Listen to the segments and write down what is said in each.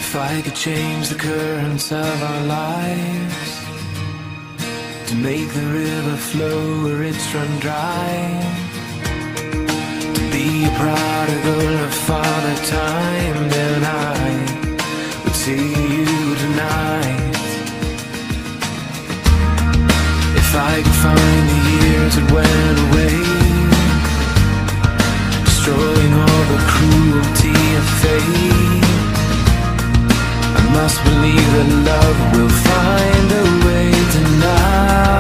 If I could change the currents of our lives, to make the river flow where it's run dry, to be a prodigal of Father Time, then I would see you tonight. If I could find the years that went away, destroying all the cruelty of fate, I must believe that love will find a way tonight.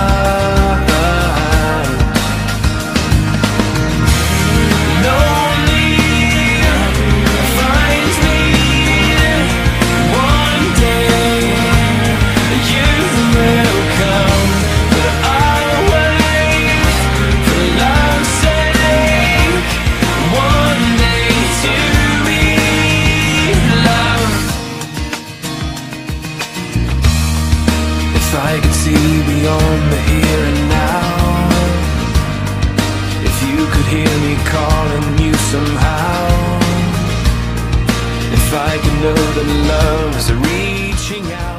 Lonely finds me one day. You will come, but I'll wait for love's sake. One day to be loved. If I could see beyond the here and now, if you could hear me calling you somehow, if I could know that love's reaching out.